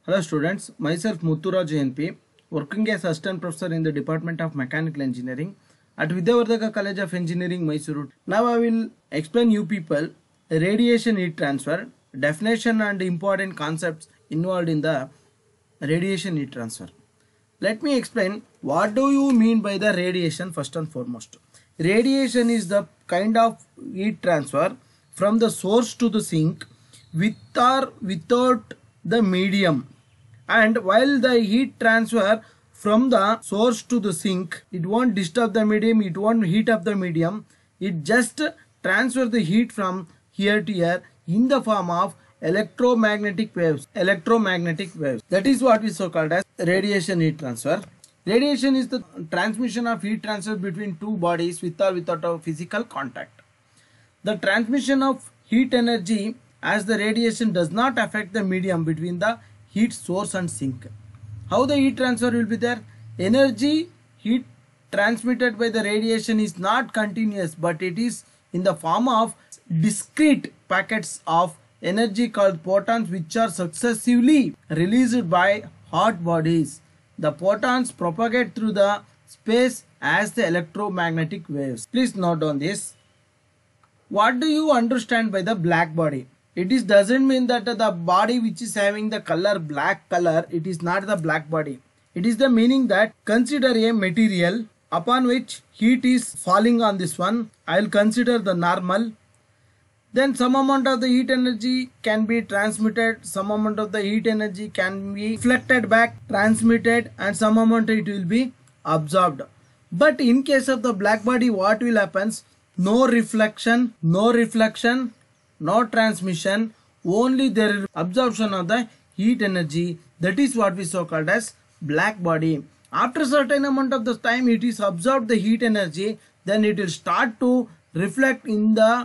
Hello students, myself Mutturaj NP, working as assistant professor in the Department of Mechanical Engineering at Vidyavardhaka College of Engineering, Mysuru. Now I will explain you people radiation heat transfer, definition and important concepts involved in the radiation heat transfer. Let me explain what do you mean by the radiation first and foremost. Radiation is the kind of heat transfer from the source to the sink with or without the medium. And while the heat transfer from the source to the sink, it won't disturb the medium, it won't heat up the medium, it just transfers the heat from here to here in the form of electromagnetic waves. That is what is so called as radiation heat transfer. Radiation is the transmission of heat transfer between two bodies with or without a physical contact. The transmission of heat energy as the radiation does not affect the medium between the heat source and sink. How the heat transfer will be there? Energy heat transmitted by the radiation is not continuous, but it is in the form of discrete packets of energy called photons, which are successively released by hot bodies. The photons propagate through the space as the electromagnetic waves. Please note on this. What do you understand by the black body? It doesn't mean that the body which is having the color black color, it is not the black body. It is the meaning that consider a material upon which heat is falling on this one. I will consider the normal. Then some amount of the heat energy can be transmitted, some amount of the heat energy can be reflected back, transmitted, and some amount it will be absorbed. But in case of the black body, what will happen? No reflection, no transmission, only there is absorption of the heat energy. That is what we so called as black body. After a certain amount of the time it is absorbed the heat energy, then it will start to reflect in the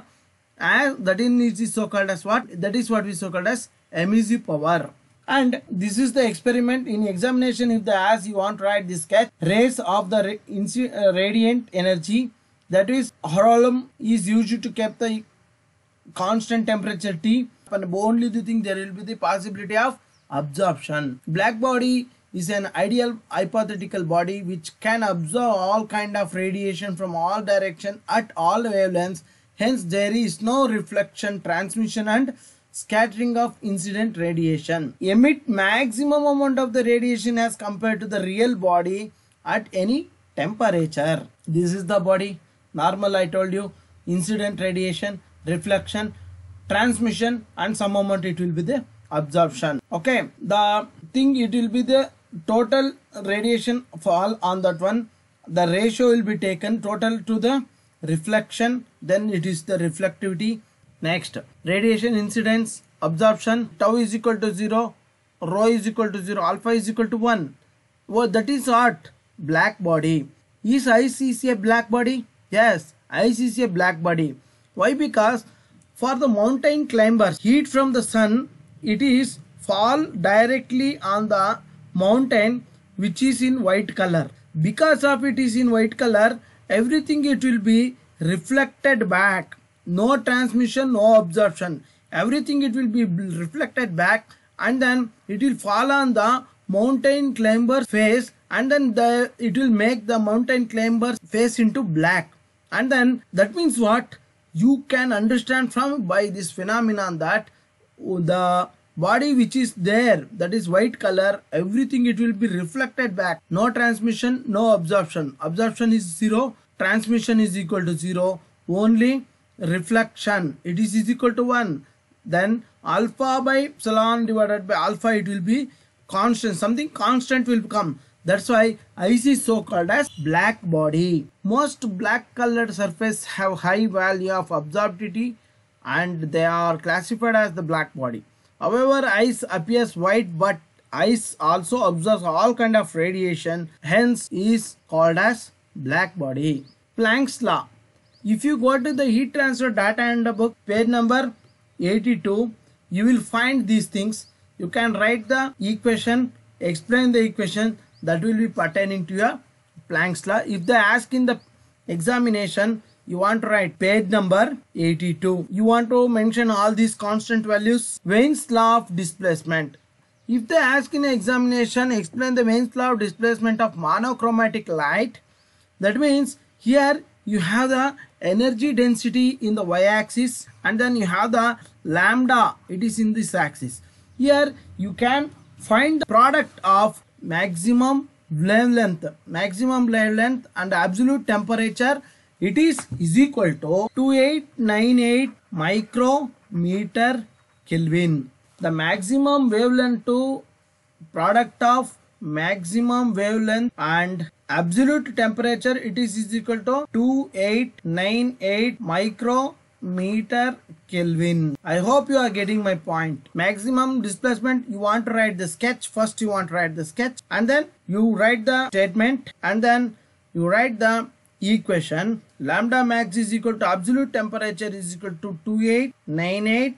that is so called as what? That is what we so called as emissive power. And this is the experiment. In examination, if the as you want to write this sketch, rays of the radiant energy, that is Holoum, is used to keep the constant temperature T, and only the thing there will be the possibility of absorption. Black body is an ideal hypothetical body which can absorb all kind of radiation from all direction at all wavelengths. Hence there is no reflection, transmission and scattering of incident radiation. Emit maximum amount of the radiation as compared to the real body at any temperature. This is the body. Normal, I told you, incident radiation, reflection, transmission, and some amount it will be the absorption. Okay, the thing, it will be the total radiation fall on that one. The ratio will be taken total to the reflection, then it is the reflectivity. Next, radiation incidence, absorption, tau is equal to 0, rho is equal to 0, alpha is equal to 1. Well, that is what? Black body. Is ICC a black body? Yes, ICC a black body. Why? Because for the mountain climbers, heat from the sun, it is fall directly on the mountain which is in white color. Because of it is in white color, everything it will be reflected back. No transmission, no absorption. Everything it will be reflected back, and then it will fall on the mountain climber face, and then it will make the mountain climber face into black. And then that means what? You can understand from by this phenomenon that the body which is there, that is white color, everything it will be reflected back. No transmission, no absorption. Absorption is 0, transmission is equal to 0, only reflection, it is equal to 1. Then alpha by epsilon divided by alpha, it will be constant, something constant will come. That's why IC is so called as black body. Most black colored surface have high value of absorptivity and they are classified as the black body. However, ice appears white, but ice also absorbs all kind of radiation, hence is called as black body. Planck's law. If you go to the heat transfer data in the book, page number 82, you will find these things. You can write the equation, explain the equation that will be pertaining to your Planck's law. If they ask in the examination, you want to write page number 82. You want to mention all these constant values. Wien's law of displacement. If they ask in an examination, explain the Main's law of displacement of monochromatic light. That means here you have the energy density in the y-axis and then you have the lambda, it is in this axis. Here you can find the product of maximum wavelength and absolute temperature. It is equal to 2898 micrometer Kelvin. The maximum wavelength to product of maximum wavelength and absolute temperature, it is equal to 2898 micrometer Kelvin. I hope you are getting my point. Maximum displacement, you want to write the sketch. First you want to write the sketch and then you write the statement and then you write the equation. Lambda max is equal to absolute temperature is equal to 2898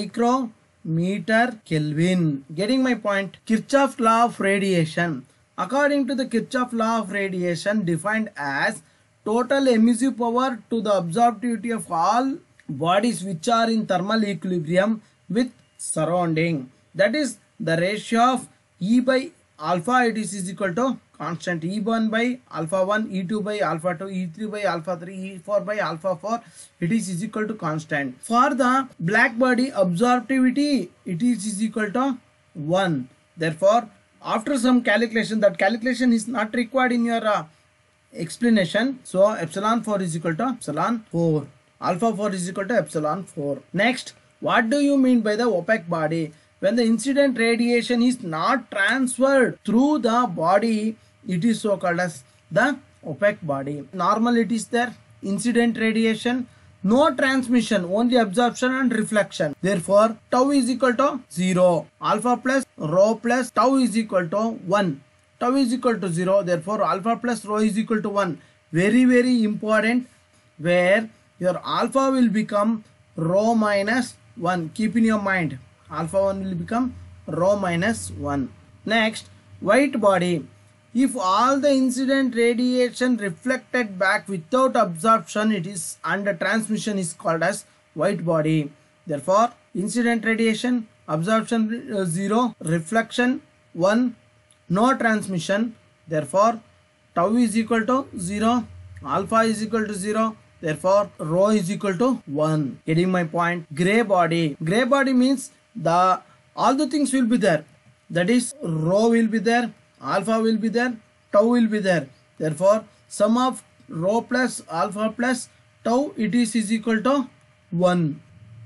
micrometer Kelvin. Getting my point? Kirchhoff's law of radiation. According to the Kirchhoff law of radiation, defined as total emissive power to the absorptivity of all bodies which are in thermal equilibrium with surrounding. That is the ratio of E by alpha, it is equal to constant E1 by alpha 1, E2 by alpha 2, E3 by alpha 3, E4 by alpha 4, it is equal to constant. For the black body absorptivity, it is equal to 1. Therefore, after some calculation, that calculation is not required in your explanation. So, epsilon 4 is equal to epsilon 4. Alpha 4 is equal to epsilon 4. Next, what do you mean by the opaque body? When the incident radiation is not transferred through the body, it is so called as the opaque body. Normal it is there, incident radiation, no transmission, only absorption and reflection. Therefore, tau is equal to 0. Alpha plus rho plus tau is equal to 1. Tau is equal to 0. Therefore, alpha plus rho is equal to 1. Very, very important, where your alpha will become rho minus 1. Keep in your mind. Alpha 1 will become rho minus 1. Next, white body. If all the incident radiation reflected back without absorption, it is under transmission is called as white body. Therefore, incident radiation, absorption 0, reflection 1, no transmission. Therefore, tau is equal to 0, alpha is equal to 0. Therefore, rho is equal to 1. Getting my point? Gray body. Gray body means all the things will be there. That is, rho will be there, alpha will be there, tau will be there. Therefore, sum of rho plus alpha plus tau, it is equal to 1.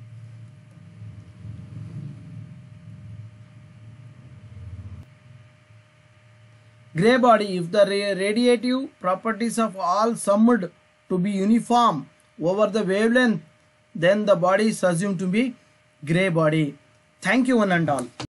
Gray body, if the radiative properties of all summed to be uniform over the wavelength, then the body is assumed to be gray body. Thank you one and all.